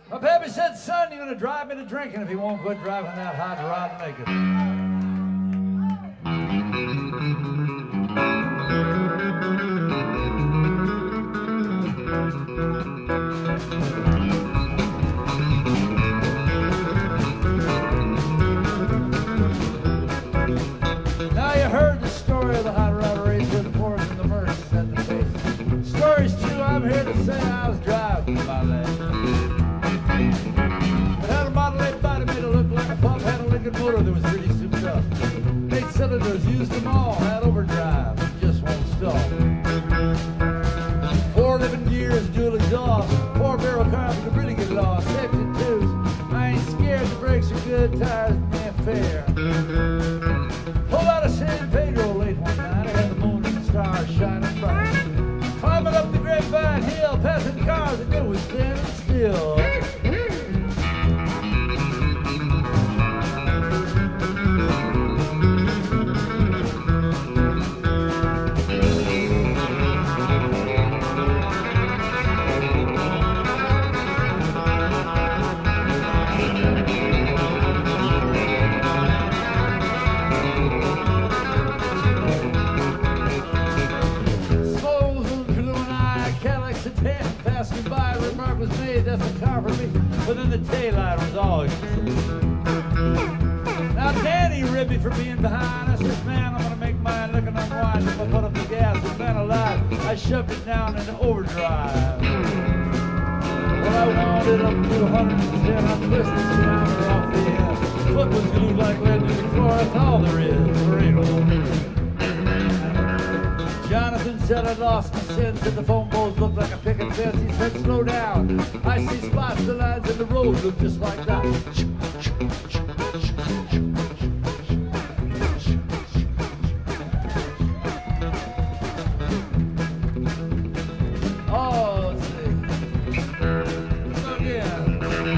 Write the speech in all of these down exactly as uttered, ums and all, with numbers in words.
My baby said, son, you're gonna drive me to drinking if you won't quit driving that hot rod naked. Now you heard the story of the hot rod race with the force and the mercy at the face. Story's true, I'm here to say I was driving my leg. It had a Model eight body made it look like a pump, had a Lincoln motor that was really souped up. Eight cylinders, used them all, had overdrive, just won't stop. Four living gears, dual exhaust, four barrel carbs could really get lost. Safety twos, I ain't scared, the brakes are good, tires ain't fair. Pulled out of San Pedro late one night, I had the moon and the stars shining bright. Climbing up the Grapevine Hill, passing cars, and it was standing still. That's a car for me, but then the taillight was all you see. Now Danny ribbed me for being behind. I said, man, I'm gonna make mine looking unwind. If I put up the gas and man alive, I shoved it down into overdrive. Well, I wound it up to one hundred ten. I twisted the surrounding off the end. Foot was glued like lead to the floor. That's all there is. There ain't no. Jonathan said I lost my sense and the phone poles looked like a picket fence. He said, slow down. I see spots, the lines in the road look just like that. Oh, let's see. Go again.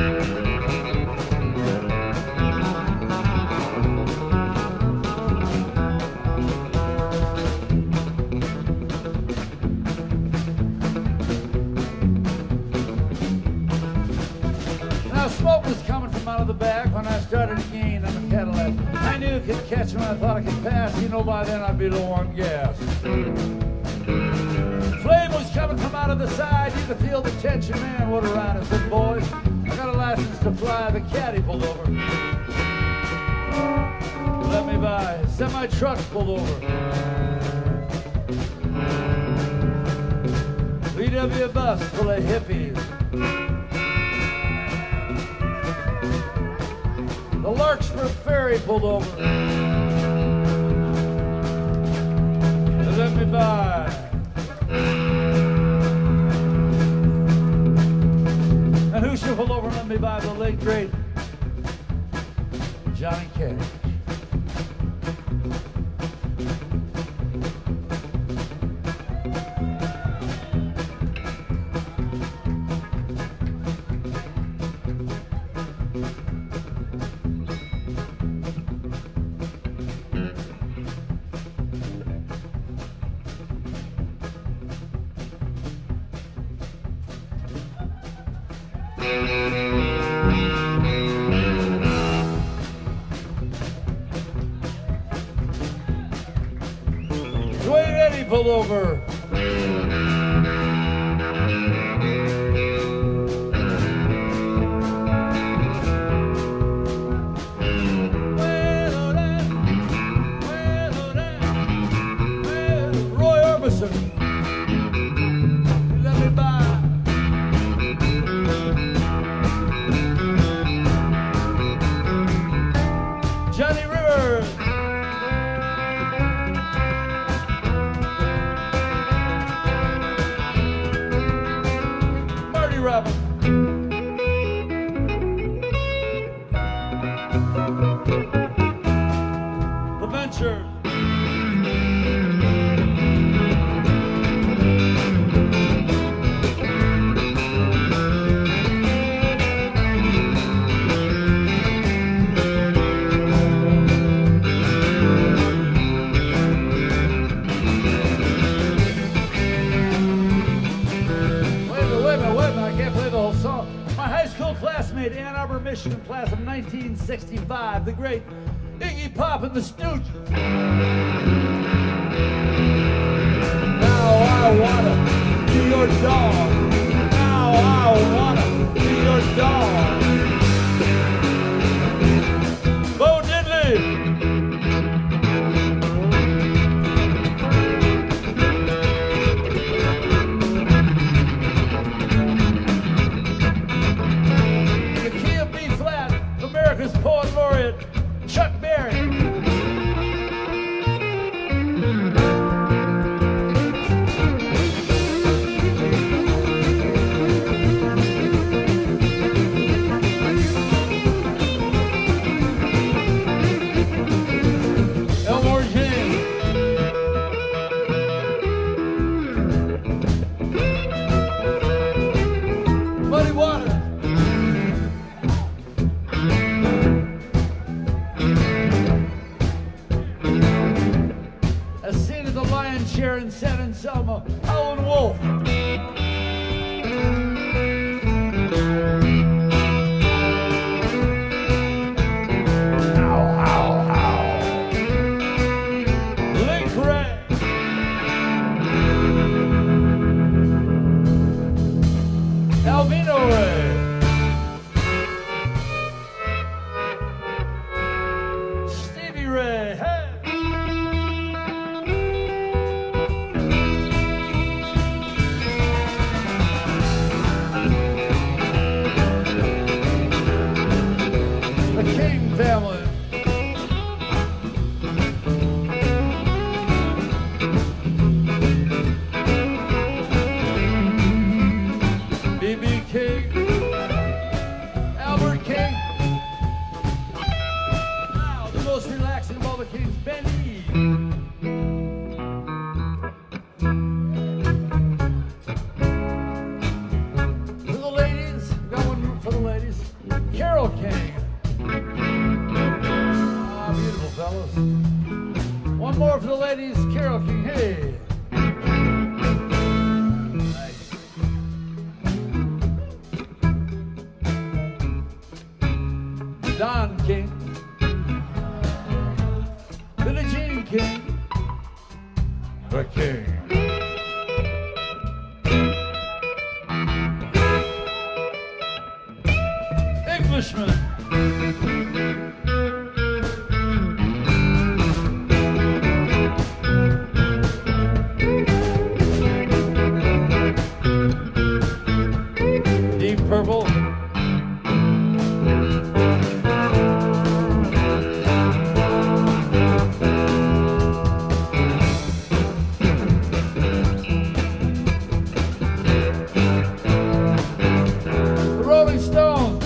Smoke was coming from out of the back when I started to gain on the Cadillac. I knew it could catch me when I thought I could pass. You know, by then I'd be low on gas. Flame was coming from out of the side. You could feel the tension. Man, what a ride. I said, boys, I got a license to fly. The caddy pulled over. Let me by. Semi-trucks pulled over. V W bus full of hippies. The Larkspur ferry pulled over. Let me by. And who should pull over and let me by? The late great Johnny Cash. Dwayne Eddy pulled over. Roy Orbison. Let me by. Johnny Rivers. Marty Robbins. The Ventures. high school classmate, Ann Arbor, Michigan, class of nineteen sixty-five, the great Iggy Pop and the Stooges. Now I wanna be your dog. Now I wanna be your dog. Bo Diddley. America's Poet Laureate, Chuck Berry. Elmore James. Muddy Waters. Sharon, Sen, and Selma, Howlin' Wolf. How, how, how. Link Ray. Alvino Ray. Stevie Ray. Hey. Family. B B King, Albert King. Now, the most relaxing of all the kings, Ben E. For the ladies, got one for the ladies, Carole King. Fellas. One more for the ladies, Carole King. Hey. Nice. Don King. Billie Jean King. The King. Englishman. Purple. The Rolling Stones.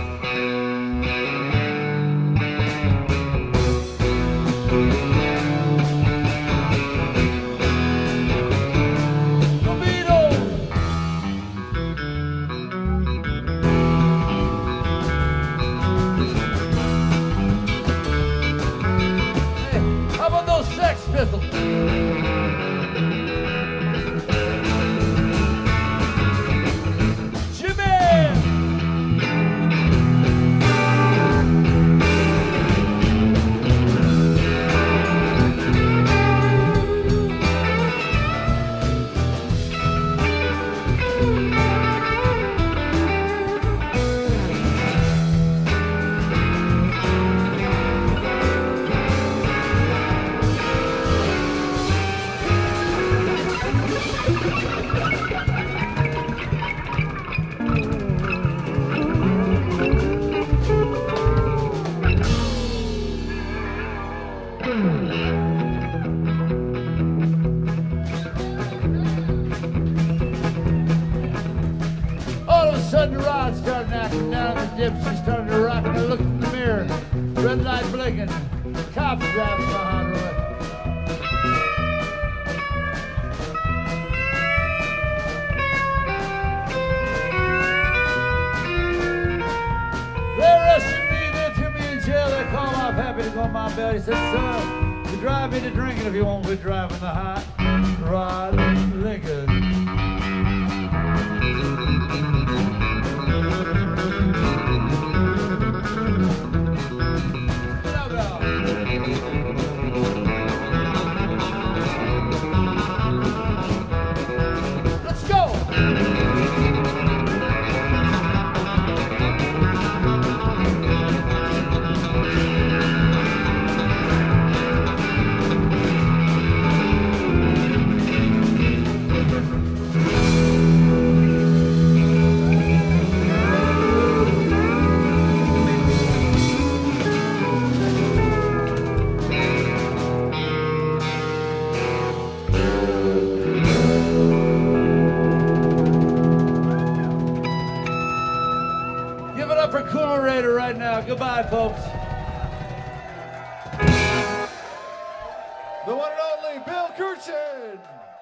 All of a sudden the rod started knocking down the dipsy, started to rock, and I looked in the mirror, red light blinking, cops driving behind the road. They arrested me, they threw me in jail, they called off happy to go on my bed. He said, son, you drive me to drinking if you won't quit driving the hot rod Lincoln. Give it up for Coolerator right now. Goodbye, folks. The one and only Bill Kurchin.